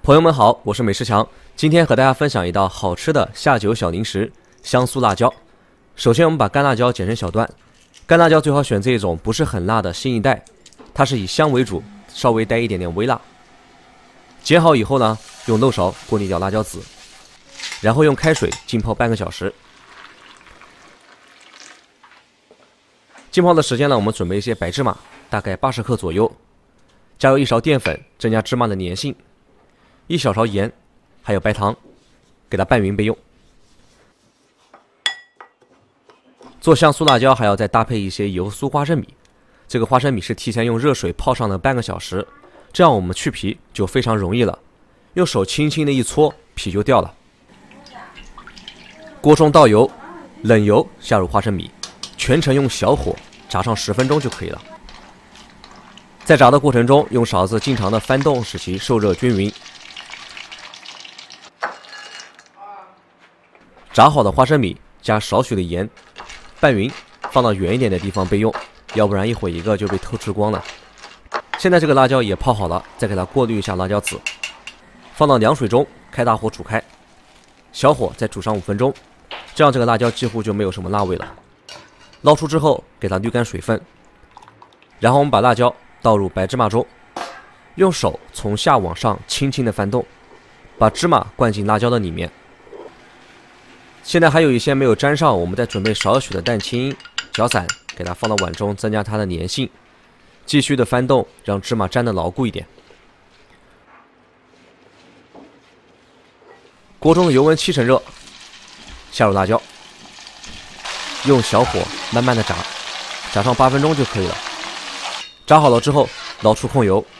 朋友们好，我是美食强，今天和大家分享一道好吃的下酒小零食——香酥辣椒。首先，我们把干辣椒剪成小段，干辣椒最好选这种不是很辣的新一代，它是以香为主，稍微带一点点微辣。剪好以后呢，用漏勺过滤掉辣椒籽，然后用开水浸泡半个小时。浸泡的时间呢，我们准备一些白芝麻，大概80克左右，加入1勺淀粉，增加芝麻的粘性。1小勺盐，还有白糖，给它拌匀备用。做香酥辣椒还要再搭配一些油酥花生米，这个花生米是提前用热水泡上了半个小时，这样我们去皮就非常容易了，用手轻轻的一搓，皮就掉了。锅中倒油，冷油下入花生米，全程用小火炸上10分钟就可以了。在炸的过程中，用勺子经常的翻动，使其受热均匀。炸好的花生米加少许的盐，拌匀，放到远一点的地方备用，要不然一会儿一个就被偷吃光了。现在这个辣椒也泡好了，再给它过滤一下辣椒籽，放到凉水中，开大火煮开，小火再煮上5分钟，这样这个辣椒几乎就没有什么辣味了。捞出之后，给它滤干水分，然后我们把辣椒倒入白芝麻中，用手从下往上轻轻的翻动，把芝麻灌进辣椒的里面。现在还有一些没有沾上，我们再准备少许的蛋清，搅散，给它放到碗中，增加它的粘性。继续的翻动，让芝麻粘得牢固一点。锅中的油温7成热，下入辣椒，用小火慢慢的炸，炸上8分钟就可以了。炸好了之后，捞出控油，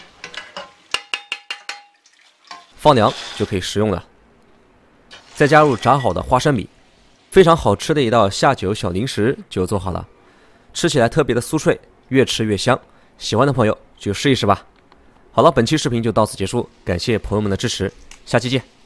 放凉就可以食用了。再加入炸好的花生米，非常好吃的一道下酒小零食就做好了，吃起来特别的酥脆，越吃越香。喜欢的朋友就试一试吧。好了，本期视频就到此结束，感谢朋友们的支持，下期见。